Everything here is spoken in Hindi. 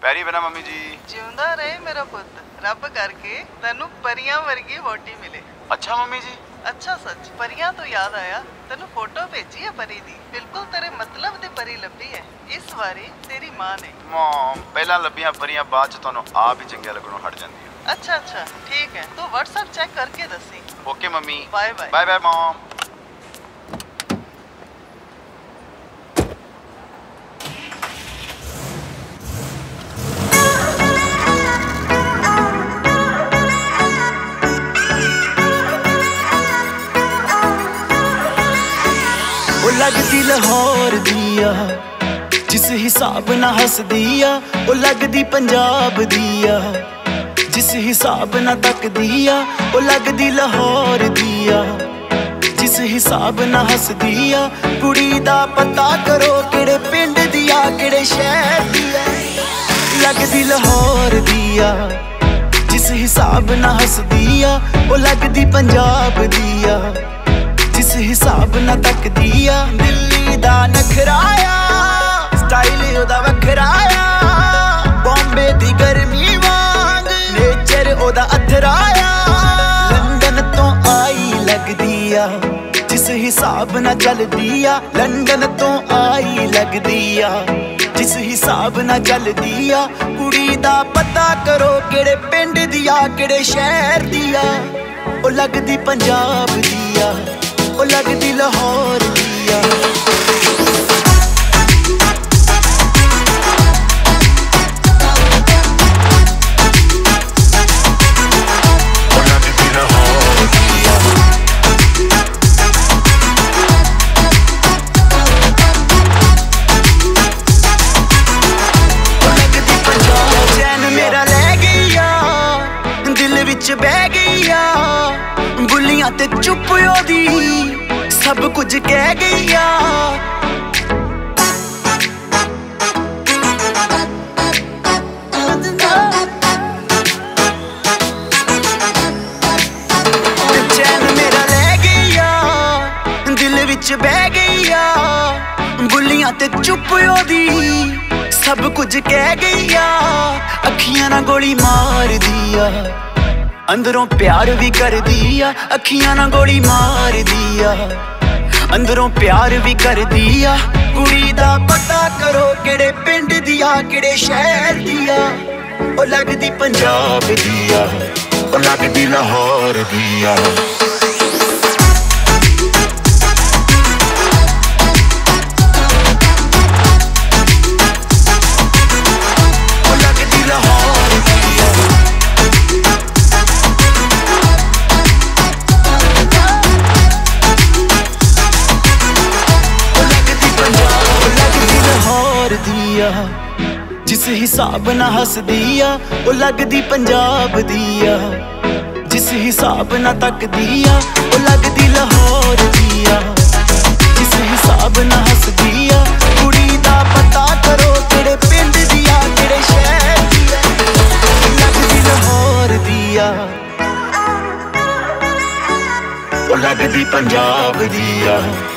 पैरी बना मम्मी जी। जिंदा रहे मेरा पुत, रब करके तेनू परियां वर्गी वोटी मिले। अच्छा मम्मी जी। अच्छा सच परियां तो याद आया, तेनू फोटो भेजी है परी दी, बिल्कुल तेरे मतलब दी परी लभी है। इस बारी तेरी मां ने। मॉम पहला लभियां परियां बाद च तुहानू आप ही चंगे लगणों हट जांदी है। अच्छा अच्छा ठीक है, तो व्हाट्सएप चेक करके दसी। Okay mummy. Bye bye. Bye bye mom. लगदी लाहौर दिया जिस हिसाब ना हस दिया, ओ लगदी पंजाब दिया जिस हिसाब ना तक दिया, ओ लगदी लाहौर दिया जिस हिसाब ना हस दिया। कुड़ी दा पता करो केड़े पिंड दिया केड़े शहर दिया। लगदी लाहौर दिया जिस हिसाब ना हस दिया, ओ लगदी पंजाब दिया जिस हिसाब ना तक दिया। दिल्ली दा नखराया स्टाइल ओदा वखराया, बॉम्बे दी गर्मी वांग नेचर ओदा अथराया। लंदन तो आई लगदिया जिस हिसाब ना चल दिया, लंदन तो आई लगदिया जिस हिसाब ना चल दिया। कुड़ी दा पता करो केड़े पिंड दिया केड़े शहर दिया, ओ लगदी पंजाब दिया ओ लगदी लाहौर दिया। चैन मेरा लै गईया दिल विच बह गईया, बुलियां ते चुप ओदी सब कुछ कह गईया। चैन मेरा लै गईया दिल विच बह गईया, बुलियां ते चुप ओदी सब कुछ कह गईया। अखियां ना गोली मार दिया अंदरों प्यार भी कर दिया, अखियां ना गोली मार दिया अंदरों प्यार भी कर दिया। कुड़ी दा पता करो केड़े पिंड दिया केड़े शहर दिया, ओ लगदी पंजाब दिया ओ लगदी लाहौर दिया। जिस हिसाब ना हस दिया, ओ लगदी पंजाब दिया जिस हिसाब ना तक दिया, ओ लगदी लाहौर दिया जिस हिसाब ना हस दिया। कुड़ी दा पता करो केड़े पिंड दिया केड़े शहर दिया, लगदी लाहौर दिया ओ लगदी पंजाब दिया।